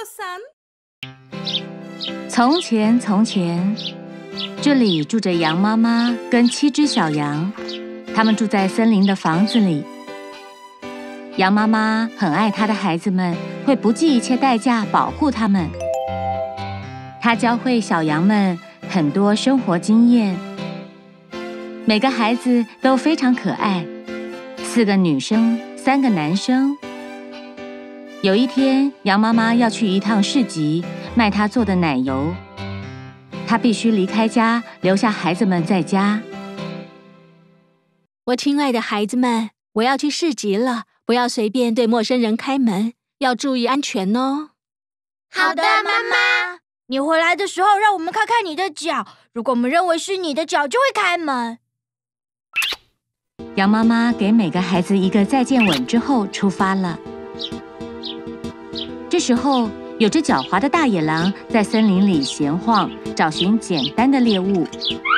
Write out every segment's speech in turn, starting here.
从前，从前，这里住着羊妈妈跟7只小羊，它们住在森林的房子里。羊妈妈很爱她的孩子们，会不计一切代价保护他们。她教会小羊们很多生活经验。每个孩子都非常可爱，4个女生，3个男生。有一天，羊妈妈要去一趟市集，卖她做的奶油。她必须离开家，留下孩子们在家。 我亲爱的孩子们，我要去市集了，不要随便对陌生人开门，要注意安全哦。 好的，妈妈。你回来的时候，让我们看看你的脚。如果我们认为是你的脚，就会开门。 羊妈妈给每个孩子一个再见吻之后出发了。这时候，有只狡猾的大野狼在森林里闲晃，找寻简单的猎物。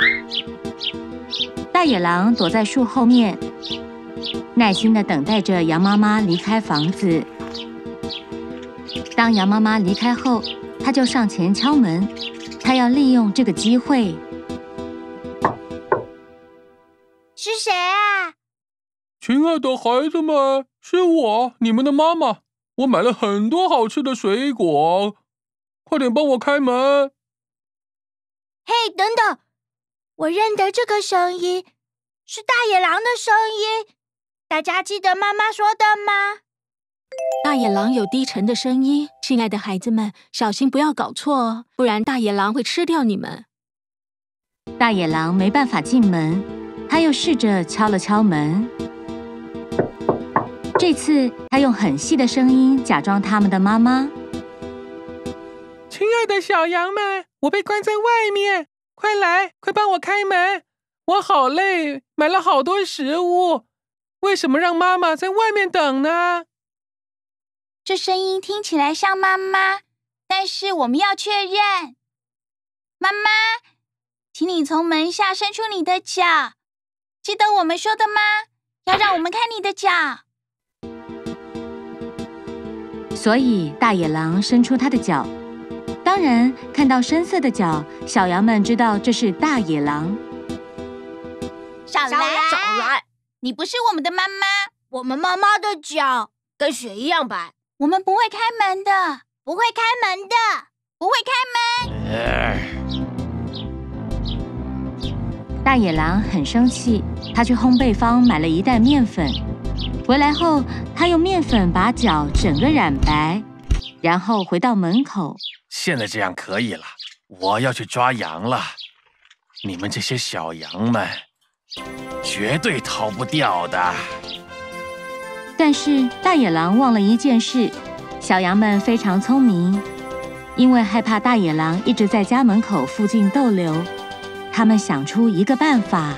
大野狼躲在树后面，耐心地等待着羊妈妈离开房子。当羊妈妈离开后，他就上前敲门，他要利用这个机会。 是谁啊？ 亲爱的孩子们，是我，你们的妈妈。我买了很多好吃的水果，快点帮我开门！ 嘿，等等，我认得这个声音，是大野狼的声音。大家记得妈妈说的吗？ 大野狼有低沉的声音，亲爱的孩子们，小心不要搞错哦，不然大野狼会吃掉你们。 大野狼没办法进门，他又试着敲了敲门。这次他用很细的声音假装他们的妈妈。 亲爱的小羊们，我被关在外面，快来，快帮我开门！我好累，买了好多食物，为什么让妈妈在外面等呢？ 这声音听起来像妈妈，但是我们要确认。妈妈，请你从门下伸出你的脚，记得我们说的吗？要让我们看你的脚。 所以大野狼伸出他的脚，当然看到深色的脚，小羊们知道这是大野狼。 少来！你不是我们的妈妈， 我们妈妈的脚跟雪一样白。 我们不会开门的， 不会开门的， 不会开门。大野狼很生气，他去烘焙坊买了一袋面粉。回来后，他用面粉把脚整个染白，然后回到门口。 现在这样可以了，我要去抓羊了。你们这些小羊们，绝对逃不掉的。 但是大野狼忘了一件事，小羊们非常聪明，因为害怕大野狼一直在家门口附近逗留，他们想出一个办法。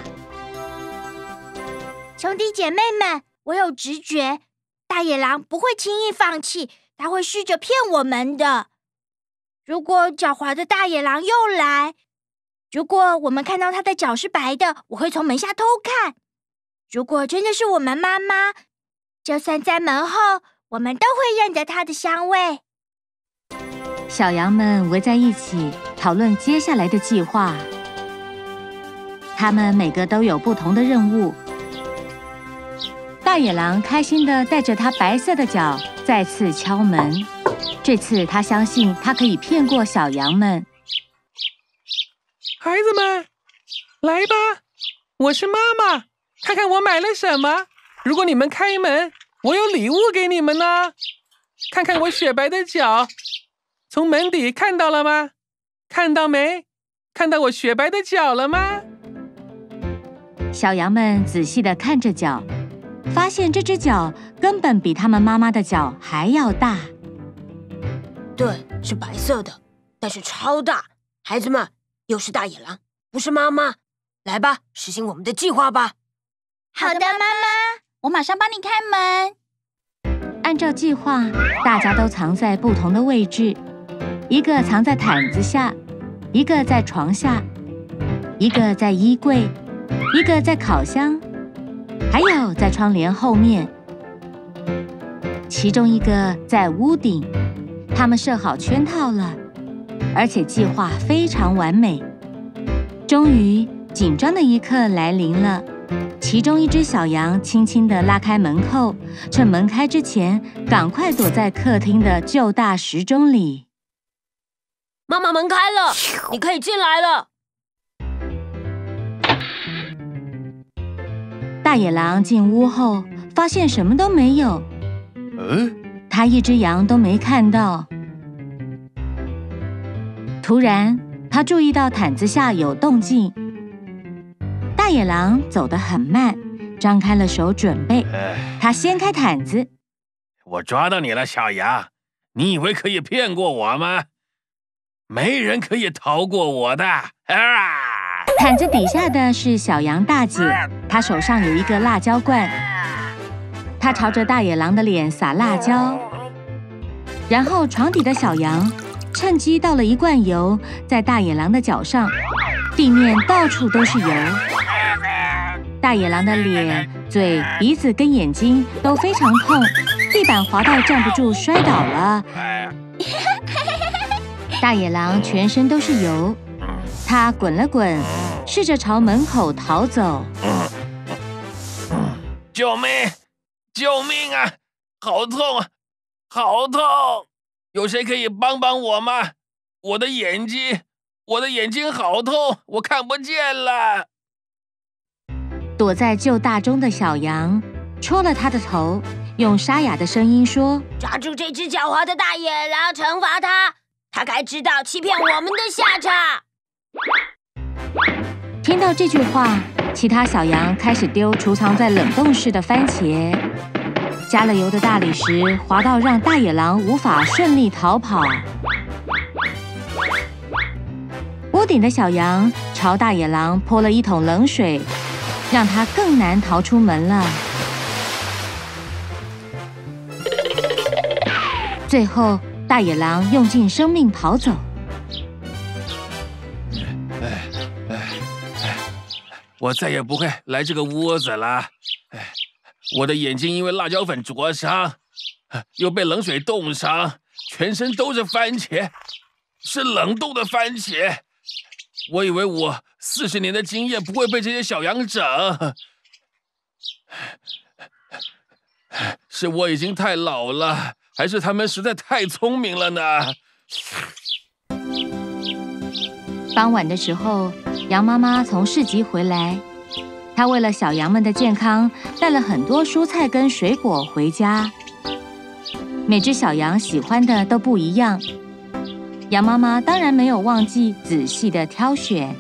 兄弟姐妹们，我有直觉，大野狼不会轻易放弃，他会试着骗我们的。如果狡猾的大野狼又来，如果我们看到他的脚是白的，我会从门下偷看。如果真的是我们妈妈，就算在门后，我们都会认得它的香味。 小羊们围在一起讨论接下来的计划。他们每个都有不同的任务。大野狼开心地带着他白色的脚再次敲门。这次他相信他可以骗过小羊们。 孩子们，来吧，我是妈妈，看看我买了什么。如果你们开门，我有礼物给你们呢。看看我雪白的脚，从门底看到了吗？看到没？看到我雪白的脚了吗？ 小羊们仔细地看着脚，发现这只脚根本比他们妈妈的脚还要大。 对，是白色的，但是超大。孩子们，又是大野狼，不是妈妈。来吧，实行我们的计划吧。 好的，妈妈，我马上帮你开门。 按照计划，大家都藏在不同的位置，一个藏在毯子下，一个在床下，一个在衣柜，一个在烤箱，还有在窗帘后面。其中一个在屋顶， 他们设好圈套了，而且计划非常完美。终于，紧张的一刻来临了。其中一只小羊轻轻地拉开门扣，趁门开之前，赶快躲在客厅的旧大时钟里。 妈妈，门开了，你可以进来了。 大野狼进屋后，发现什么都没有。他一只羊都没看到。突然，他注意到毯子下有动静。大野狼走得很慢，张开了手准备。他掀开毯子。 我抓到你了，小羊！你以为可以骗过我吗？没人可以逃过我的！ 毯子底下的是小羊大姐，她手上有一个辣椒罐。她朝着大野狼的脸撒辣椒，然后床底的小羊趁机倒了一罐油在大野狼的脚上，地面到处都是油。大野狼的脸、嘴、鼻子跟眼睛都非常痛，地板滑到站不住，摔倒了。大野狼全身都是油，他滚了滚，试着朝门口逃走。 救命！救命啊！好痛啊！好痛！有谁可以帮帮我吗？我的眼睛好痛，我看不见了。 躲在旧大钟的小羊戳了他的头，用沙哑的声音说：“ 抓住这只狡猾的大野狼，惩罚他，他该知道欺骗我们的下场。” 听到这句话，其他小羊开始丢储藏在冷冻室的番茄。加了油的大理石滑到让大野狼无法顺利逃跑。屋顶的小羊朝大野狼泼了一桶冷水，让他更难逃出门了。最后，大野狼用尽生命跑走。 我再也不会来这个屋子了。我的眼睛因为辣椒粉灼伤，又被冷水冻伤，全身都是番茄，是冷冻的番茄。我以为我40年的经验不会被这些小羊整，是我已经太老了，还是他们实在太聪明了呢？ 傍晚的时候，羊妈妈从市集回来，她为了小羊们的健康，带了很多蔬菜跟水果回家。每只小羊喜欢的都不一样，羊妈妈当然没有忘记仔细的挑选。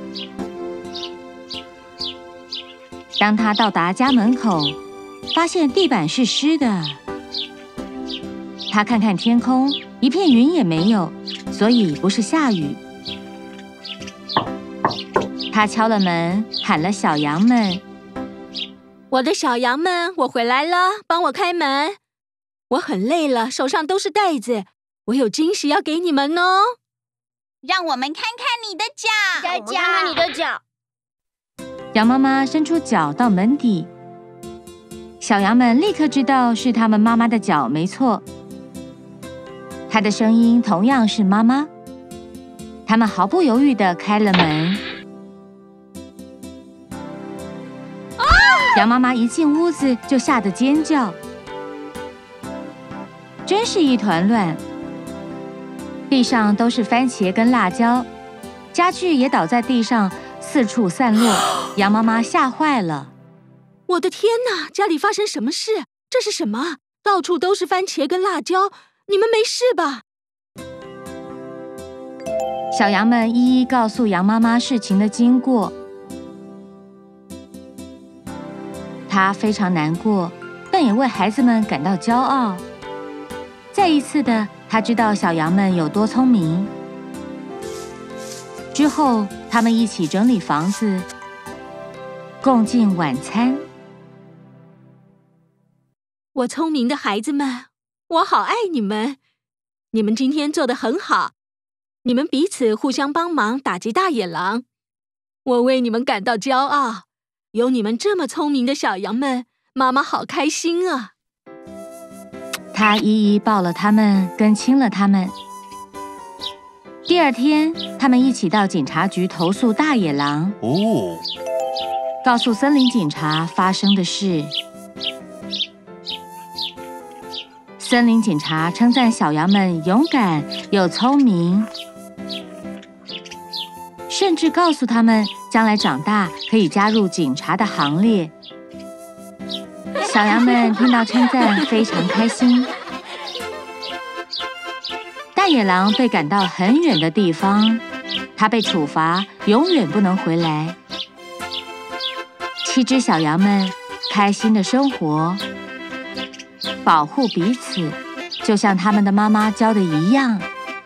当她到达家门口，发现地板是湿的。她看看天空，一片云也没有，所以不是下雨。他敲了门，喊了小羊们：“ 我的小羊们，我回来了，帮我开门。我很累了，手上都是袋子，我有惊喜要给你们哦。 让我们看看你的脚， 我们看看你的脚。” 羊妈妈伸出脚到门底，小羊们立刻知道是他们妈妈的脚，没错。她的声音同样是妈妈。他们毫不犹豫地开了门。羊妈妈一进屋子就吓得尖叫，真是一团乱。地上都是番茄跟辣椒，家具也倒在地上，四处散落。羊妈妈吓坏了。 我的天哪，家里发生什么事？这是什么？到处都是番茄跟辣椒，你们没事吧？ 小羊们一一告诉羊妈妈事情的经过。她非常难过，但也为孩子们感到骄傲。再一次的，她知道小羊们有多聪明。之后，他们一起整理房子，共进晚餐。 我聪明的孩子们，我好爱你们！你们今天做得很好。你们彼此互相帮忙打击大野狼，我为你们感到骄傲。有你们这么聪明的小羊们，妈妈好开心啊！ 他一一抱了他们，跟亲了他们。第二天，他们一起到警察局投诉大野狼，告诉森林警察发生的事。森林警察称赞小羊们勇敢又聪明，甚至告诉他们将来长大可以加入警察的行列。小羊们听到称赞，非常开心。大野狼被赶到很远的地方，他被处罚，永远不能回来。7只小羊们开心的生活，保护彼此，就像他们的妈妈教的一样。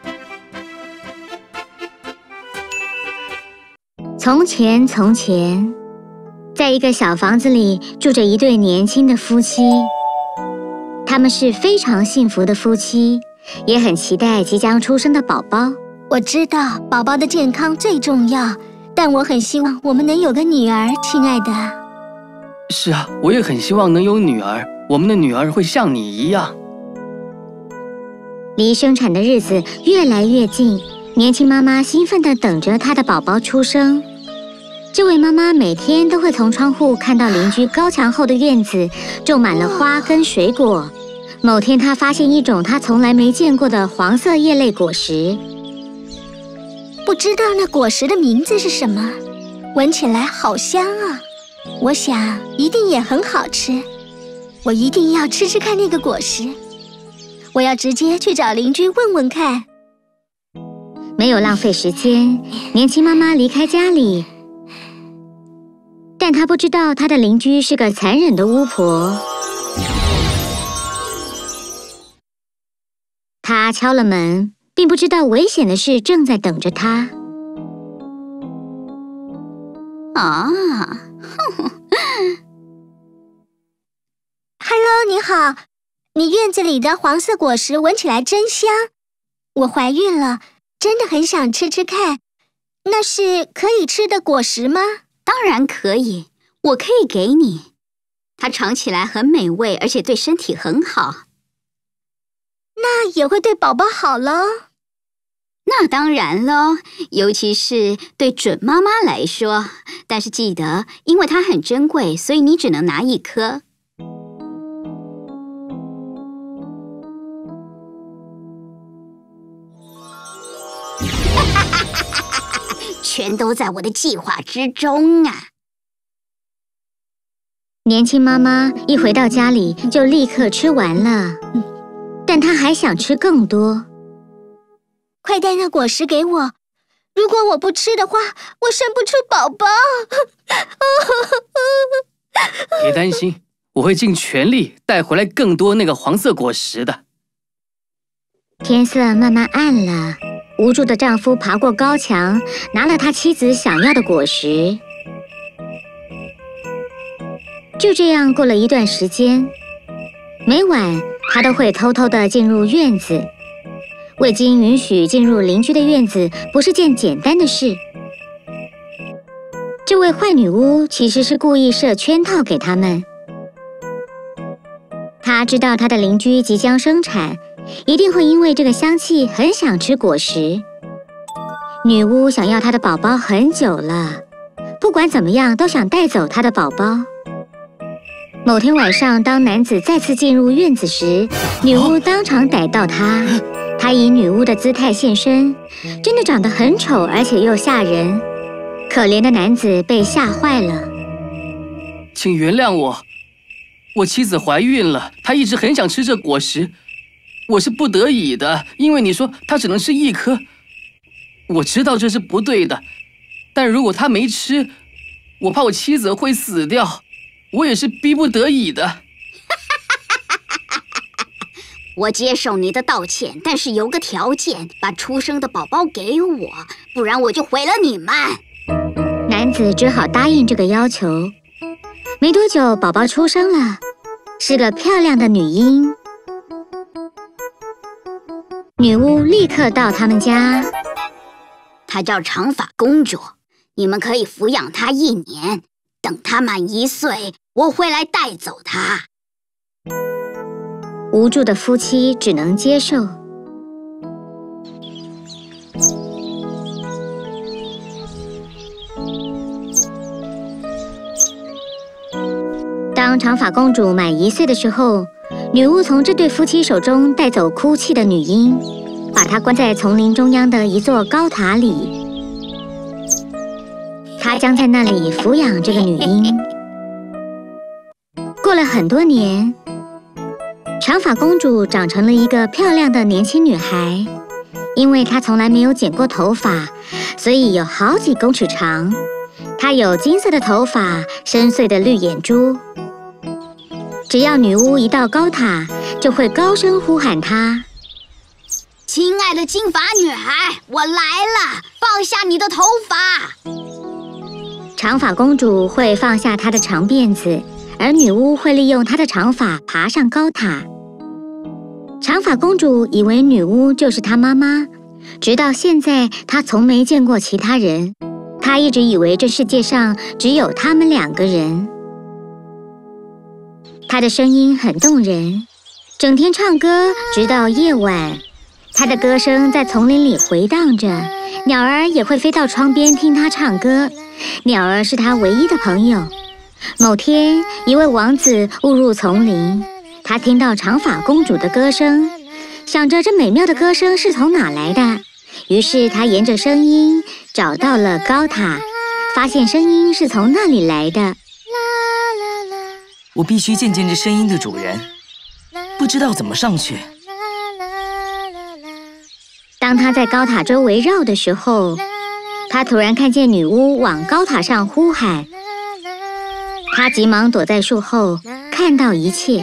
从前，从前，在一个小房子里住着一对年轻的夫妻，他们是非常幸福的夫妻，也很期待即将出生的宝宝。 我知道宝宝的健康最重要，但我很希望我们能有个女儿，亲爱的。 是啊，我也很希望能有女儿，我们的女儿会像你一样。 离生产的日子越来越近，年轻妈妈兴奋地等着她的宝宝出生。这位妈妈每天都会从窗户看到邻居高墙后的院子种满了花跟水果。某天，她发现一种她从来没见过的黄色叶类果实。 不知道那果实的名字是什么，闻起来好香啊！我想一定也很好吃，我一定要吃吃看那个果实。我要直接去找邻居问问看。 没有浪费时间，年轻妈妈离开家里。但她不知道她的邻居是个残忍的巫婆。她敲了门，并不知道危险的事正在等着她。 Hello， 你好，你院子里的黄色果实闻起来真香。我怀孕了，真的很想吃吃看。那是可以吃的果实吗？ 当然可以，我可以给你。它尝起来很美味，而且对身体很好。 那也会对宝宝好咯。 那当然咯，尤其是对准妈妈来说。但是记得，因为它很珍贵，所以你只能拿1颗。全都在我的计划之中啊！ 年轻妈妈一回到家里就立刻吃完了，但她还想吃更多。 快带那果实给我，如果我不吃的话，我生不出宝宝。 别担心，我会尽全力带回来更多那个黄色果实的。 天色慢慢暗了，无助的丈夫爬过高墙，拿了他妻子想要的果实。就这样过了一段时间，每晚他都会偷偷地进入院子。未经允许进入邻居的院子不是件简单的事。这位坏女巫其实是故意设圈套给他们。她知道她的邻居即将生产，一定会因为这个香气很想吃果实。女巫想要她的宝宝很久了，不管怎么样都想带走她的宝宝。某天晚上，当男子再次进入院子时，女巫当场逮到他。她以女巫的姿态现身，真的长得很丑，而且又吓人。可怜的男子被吓坏了。 请原谅我，我妻子怀孕了，她一直很想吃这果实，我是不得已的，因为你说她只能吃1颗。我知道这是不对的，但如果她没吃，我怕我妻子会死掉，我也是逼不得已的。 我接受你的道歉，但是有个条件，把出生的宝宝给我，不然我就毁了你们。 男子只好答应这个要求。没多久，宝宝出生了，是个漂亮的女婴。女巫立刻到他们家。 她叫长发公主，你们可以抚养她1年，等她满1岁，我会来带走她。 无助的夫妻只能接受。当长发公主满1岁的时候，女巫从这对夫妻手中带走哭泣的女婴，把她关在丛林中央的一座高塔里。她将在那里抚养这个女婴。过了很多年，长发公主长成了一个漂亮的年轻女孩。因为她从来没有剪过头发，所以有好几公尺长。她有金色的头发，深邃的绿眼珠。只要女巫一到高塔，就会高声呼喊她：“ 亲爱的金发女孩，我来了，放下你的头发。” 长发公主会放下她的长辫子，而女巫会利用她的长发爬上高塔。长发公主以为女巫就是她妈妈，直到现在她从没见过其他人。她一直以为这世界上只有他们2个人。她的声音很动人，整天唱歌直到夜晚。她的歌声在丛林里回荡着，鸟儿也会飞到窗边听她唱歌。鸟儿是她唯一的朋友。某天，一位王子误入丛林，他听到长发公主的歌声，想着这美妙的歌声是从哪来的，于是他沿着声音找到了高塔，发现声音是从那里来的。 我必须见见这声音的主人，不知道怎么上去。 当他在高塔周围绕的时候，他突然看见女巫往高塔上呼喊。他急忙躲在树后，看到一切。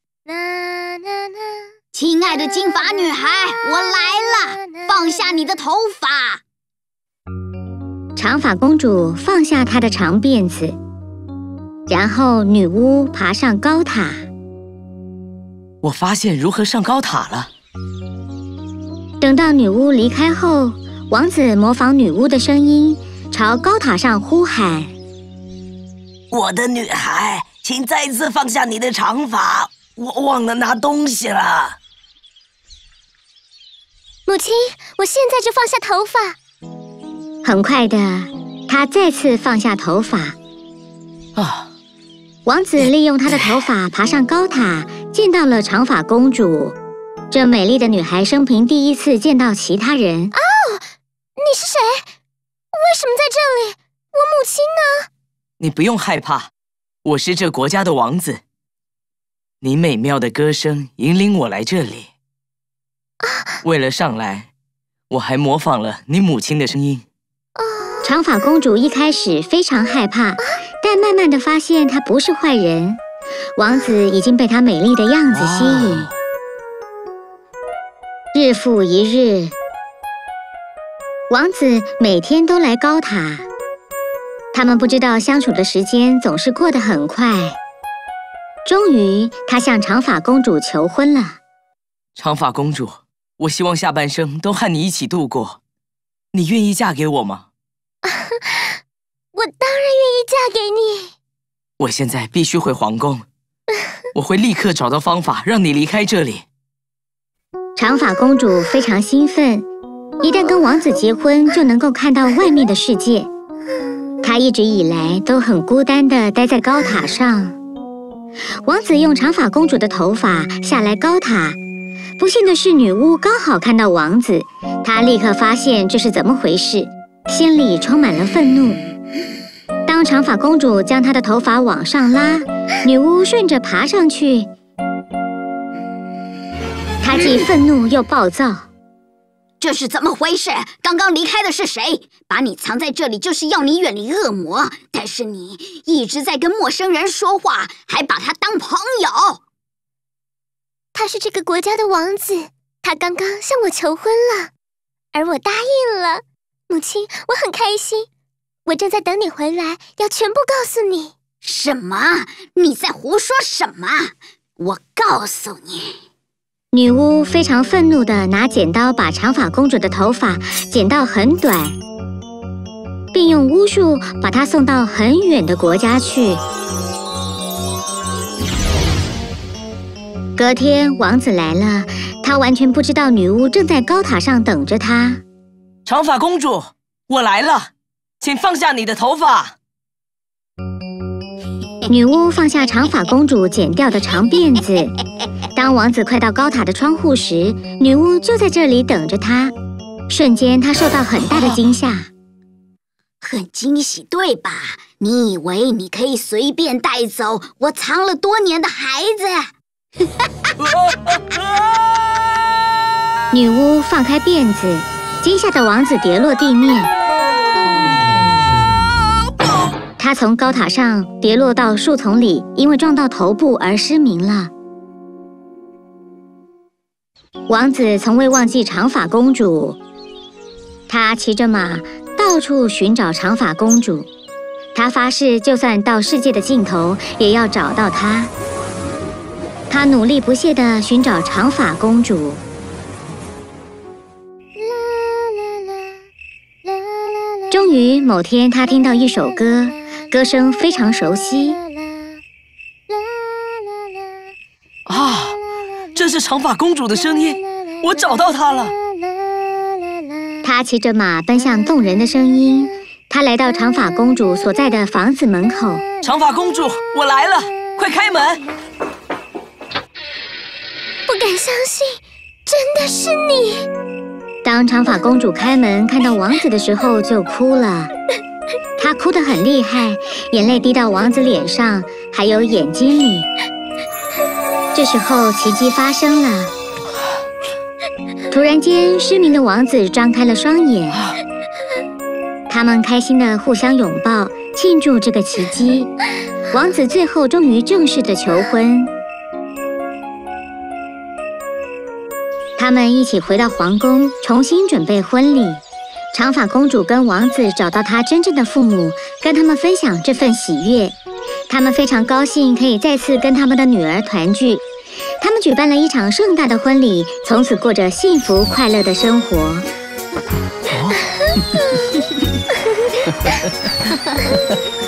亲爱的金发女孩，我来了，放下你的头发。 长发公主放下她的长辫子，然后女巫爬上高塔。 我发现如何上高塔了。 等到女巫离开后，王子模仿女巫的声音，朝高塔上呼喊：“ 我的女孩，请再次放下你的长发，我忘了拿东西了。” 母亲，我现在就放下头发。很快的，她再次放下头发。王子利用她的头发爬上高塔，见到了长发公主。这美丽的女孩生平第一次见到其他人。 哦，你是谁？为什么在这里？我母亲呢？ 你不用害怕，我是这国家的王子。你美妙的歌声引领我来这里。为了上来，我还模仿了你母亲的声音。 长发公主一开始非常害怕，但慢慢的发现她不是坏人。王子已经被她美丽的样子吸引。日复一日，王子每天都来高塔。他们不知道相处的时间总是过得很快。终于，他向长发公主求婚了。 长发公主，我希望下半生都和你一起度过。你愿意嫁给我吗？ 我当然愿意嫁给你。 我现在必须回皇宫，我会立刻找到方法让你离开这里。 长发公主非常兴奋，一旦跟王子结婚，就能够看到外面的世界。她一直以来都很孤单地待在高塔上。王子用长发公主的头发下来高塔，不幸的是，女巫刚好看到王子，她立刻发现这是怎么回事，心里充满了愤怒。当长发公主将她的头发往上拉，女巫顺着爬上去。她既愤怒又暴躁。 这是怎么回事？刚刚离开的是谁？把你藏在这里就是要你远离恶魔，但是你一直在跟陌生人说话，还把他当朋友。 他是这个国家的王子，他刚刚向我求婚了，而我答应了。母亲，我很开心。我正在等你回来，要全部告诉你。 什么？你在胡说什么？我告诉你。 女巫非常愤怒地拿剪刀把长发公主的头发剪到很短，并用巫术把她送到很远的国家去。 隔天，王子来了，他完全不知道女巫正在高塔上等着他。 长发公主，我来了，请放下你的头发。 女巫放下长发公主剪掉的长辫子。当王子快到高塔的窗户时，女巫就在这里等着他。瞬间，他受到很大的惊吓。 很惊喜，对吧？你以为你可以随便带走我藏了多年的孩子？ 女巫放开辫子，惊吓的王子跌落地面。他从高塔上跌落到树丛里，因为撞到头部而失明了。王子从未忘记长发公主，他骑着马到处寻找长发公主。他发誓，就算到世界的尽头，也要找到她。他努力不懈地寻找长发公主。终于某天，他听到一首歌，歌声非常熟悉。 啊，这是长发公主的声音，我找到她了。 他骑着马奔向动人的声音。他来到长发公主所在的房子门口。 长发公主，我来了，快开门！ 不敢相信，真的是你！当长发公主开门看到王子的时候，就哭了。她哭得很厉害，眼泪滴到王子脸上，还有眼睛里。这时候，奇迹发生了。突然间，失明的王子张开了双眼。他们开心地互相拥抱，庆祝这个奇迹。王子最后终于正式的求婚。他们一起回到皇宫，重新准备婚礼。长发公主跟王子找到他真正的父母，跟他们分享这份喜悦。他们非常高兴可以再次跟他们的女儿团聚。他们举办了一场盛大的婚礼，从此过着幸福快乐的生活。 哦